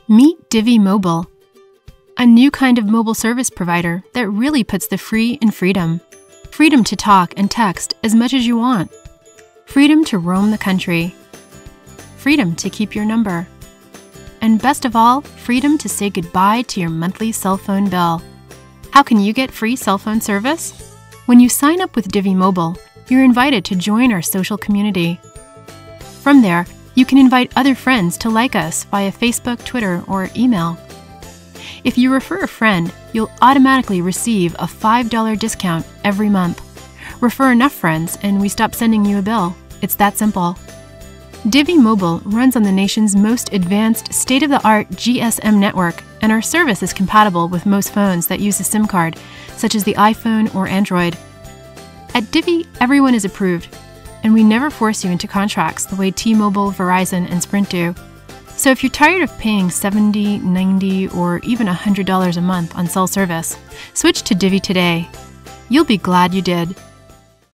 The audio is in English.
Meet Divvy Mobile, a new kind of mobile service provider that really puts the free in freedom. Freedom to talk and text as much as you want. Freedom to roam the country. Freedom to keep your number. And best of all, freedom to say goodbye to your monthly cell phone bill. How can you get free cell phone service? When you sign up with Divvy Mobile, you're invited to join our social community. From there, you can invite other friends to like us via Facebook, Twitter, or email. If you refer a friend, you'll automatically receive a $5 discount every month. Refer enough friends and we stop sending you a bill. It's that simple. Divvy Mobile runs on the nation's most advanced state-of-the-art GSM network, and our service is compatible with most phones that use a SIM card, such as the iPhone or Android. At Divvy, everyone is approved, and we never force you into contracts the way T-Mobile, Verizon, and Sprint do. So if you're tired of paying $70, $90, or even $100 a month on cell service, switch to Divvy today. You'll be glad you did.